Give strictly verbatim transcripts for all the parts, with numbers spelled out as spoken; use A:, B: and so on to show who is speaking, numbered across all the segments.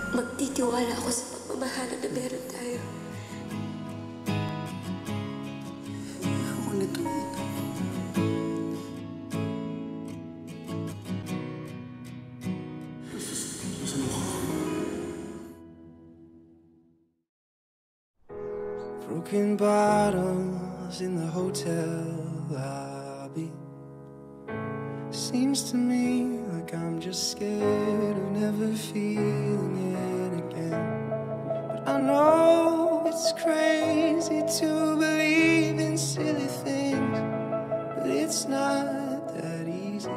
A: magtitiwala ako sa pagmamahala na meron tayo.
B: Ako nito.
C: Broken bottles in the hotel lobby. Seems to me like I'm just scared of never feeling it again. But I know it's crazy to believe in silly things, but it's not that easy.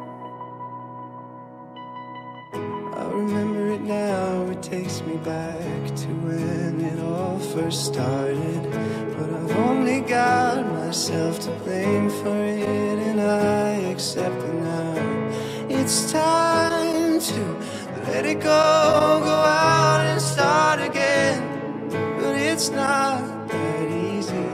C: I remember it now, it takes me back to when it all first started. But I've only got myself to blame for it, and I accept it now. It's time to let it go, go out and start again. But it's not that easy.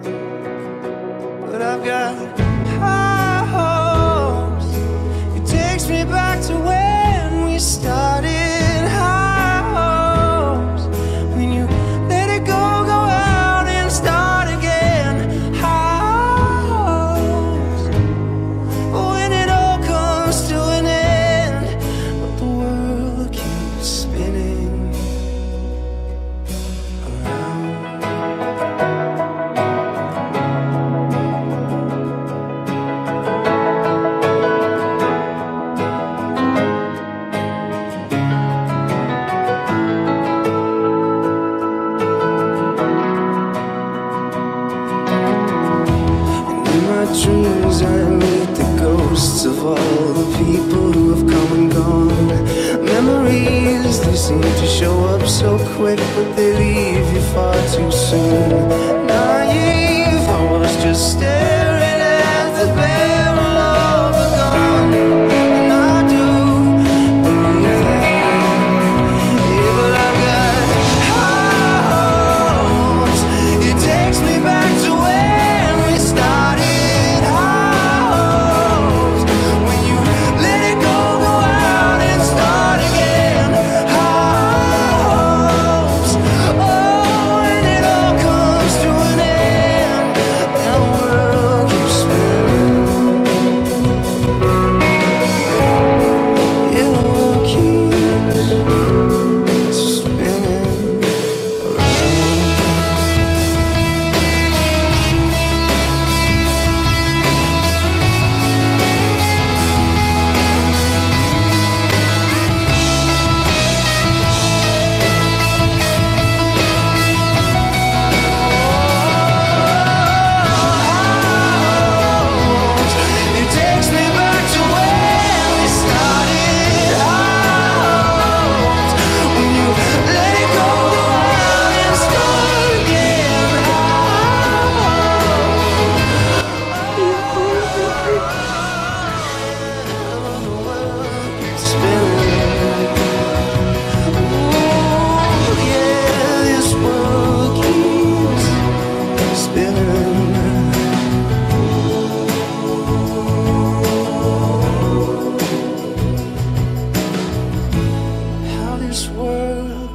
C: But I've got high hopes. It takes me back to when we started. High hopes. When you let it go, go out and start again. High hopes. When it all comes to an end, but the world keeps spinning around. Dreams, I meet the ghosts of all the people who have come and gone. Memories, they seem to show up so quick, but they leave you far too soon. Naive, I was just staring at the barrel of a gun, and I do believe that. Yeah, but I've got high hopes. It takes me back to when we started. How this world